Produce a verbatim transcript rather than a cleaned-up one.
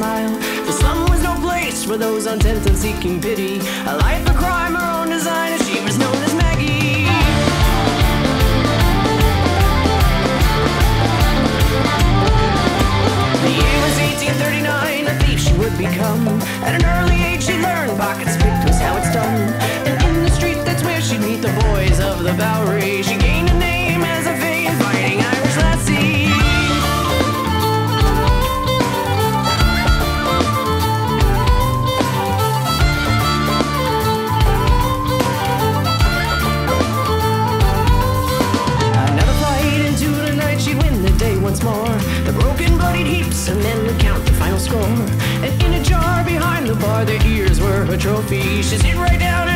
smile. The slum was no place for those intent on seeking pity. A life of crime, her own design, and she was known as Maggie. The year was eighteen thirty-nine, a thief she would become. At an early age she learned pockets picked was how it's done. And in the street that's where she'd meet the boys of the Bowery. She gained a name as a vain fighting Irish lassie. Another fight into the night, she'd win the day once more. The broken bloodied heaps and then would count the final score. And in a jar behind the bar their ears were her trophy. She'd sit right down